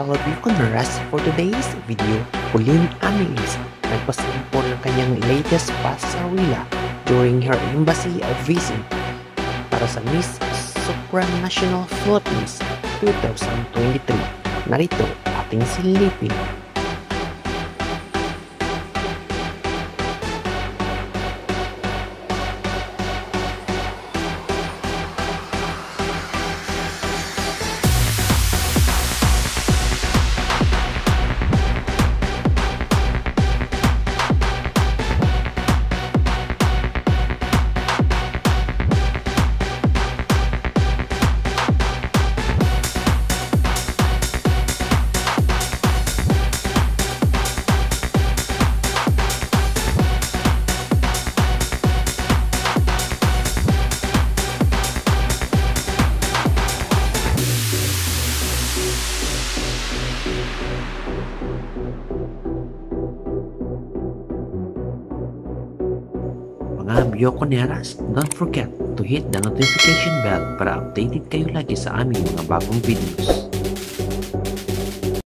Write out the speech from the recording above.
Hello viewers, for today's video, Pauline Amelinckx nagpasample ng kanyang latest Pasarela during her embassy visit para sa Miss Supranational Philippines 2023. Narito ating silipin. Mga Bioconeras, don't forget to hit the notification bell para updated kayo lagi sa aming mga bagong videos.